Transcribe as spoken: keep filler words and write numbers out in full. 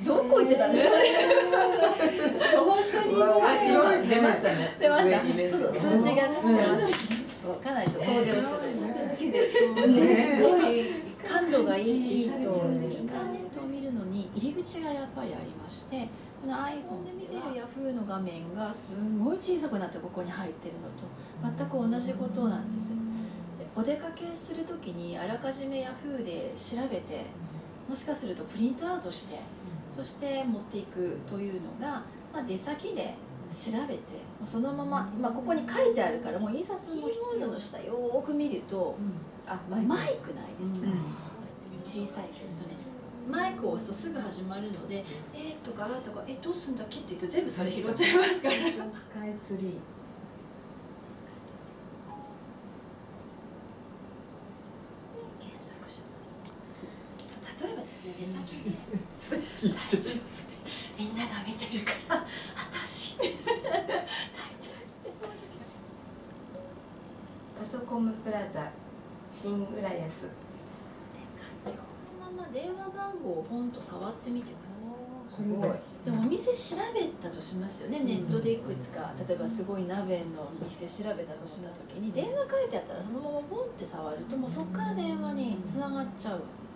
どこ行ってたんでしょうね。 本当に出ましたね。 出ました。そう数字がね。そうかなりちょっと遠出をしてたりすごい感度がいいとインターネットを見るのに入り口がやっぱりありまして、この iPhone で見てる Yahoo の画面がすごい小さくなってここに入ってるのと全く同じことなんです。でお出かけする時にあらかじめ Yahoo で調べて、もしかするとプリントアウトして、そして持っていくというのが、まあ、出先で調べてそのまま、まあ、ここに書いてあるからもう印刷のキーボードの下よーく見ると、うん、あマイクないですか、うん、小さいけどね、マイクを押すとすぐ始まるので「えー」とか「あ」とか「えどうすんだっけ?」って言うと全部それ拾っちゃいますから。スカイツリー検索します。例えばですね、出先で大丈夫みんなが見てるから私大丈夫。 パソコムプラザ新浦安。 このまま電話番号をポンと触ってみてください。 すごい。 でもお店調べたとしますよね、ネットでいくつか、例えばすごい鍋の店調べたとした時に電話書いてあったらそのままポンって触るともうそこから電話につながっちゃうんです。